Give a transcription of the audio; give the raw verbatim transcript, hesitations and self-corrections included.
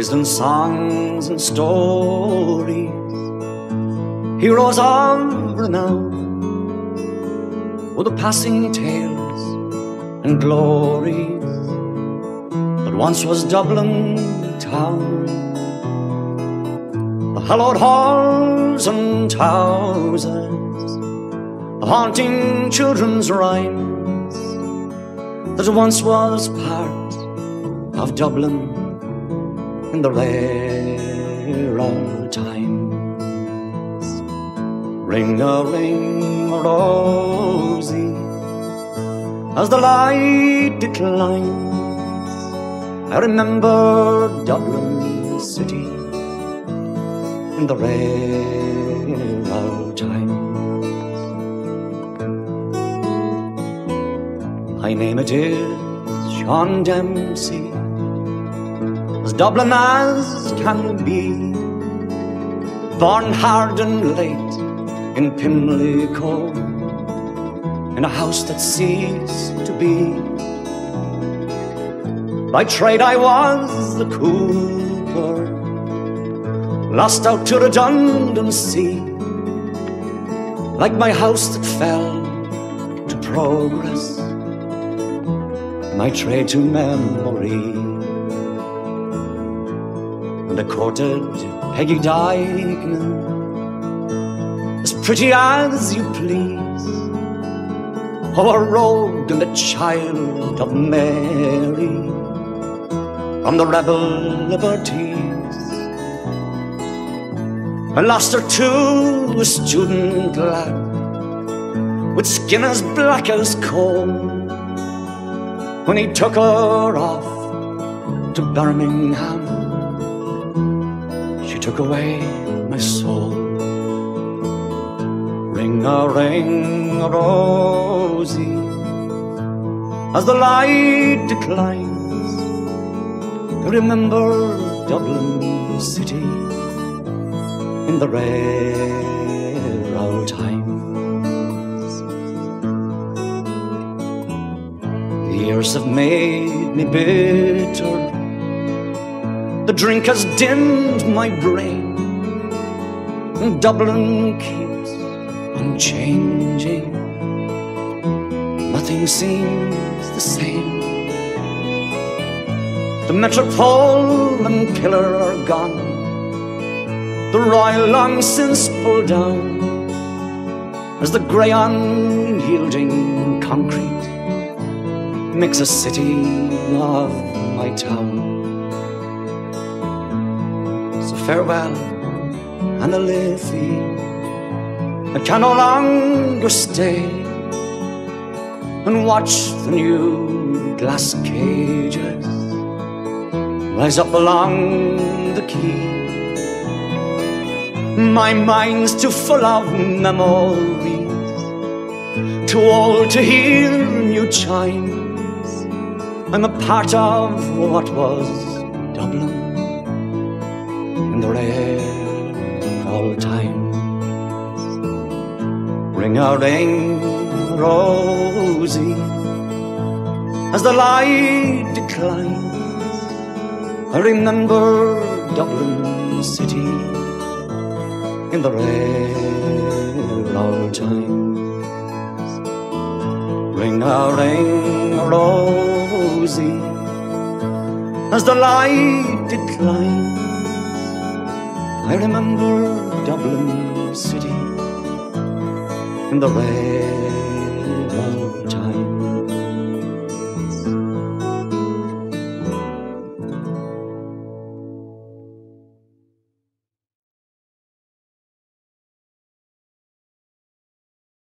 raised in songs and stories, heroes of renown, with the passing tales and glories that once was Dublin town. The hallowed halls and houses, the haunting children's rhymes, that once was part of Dublin in the rare old times. Ring-a-ring, Rosie, as the light declines, I remember Dublin city in the rare old times. My name it is Sean Dempsey, as Dublin as can be, born hard and late in Pimlico, in a house that ceased to be. By trade I was the cooper, lost out to redundant sea, like my house that fell to progress, my trade to memory. And I courted Peggy Dykeman, as pretty as you please, oh, a rogue and a child of Mary, from the rebel liberties. I lost her to a student lad, with skin as black as coal, when he took her off to Birmingham. She took away my soul. Ring-a-ring, Rosie, as the light declines, I remember Dublin city in the rare old times. The years have made me bitter, the drink has dimmed my brain, and Dublin keeps on changing, nothing seems the same. The Metropole and Pillar are gone, the Royal long since pulled down, as the grey unyielding concrete makes a city of my town. So farewell, Anna Liffey, I can no longer stay and watch the new glass cages rise up along the quay. My mind's too full of memories, too old to hear new chimes. I'm a part of what was Dublin in the rare old times. Ring-a-ring, Rosie, as the light declines, I remember Dublin city in the rare old times. Ring-a-ring, Rosie, as the light declines, I remember Dublin city in the rare old times.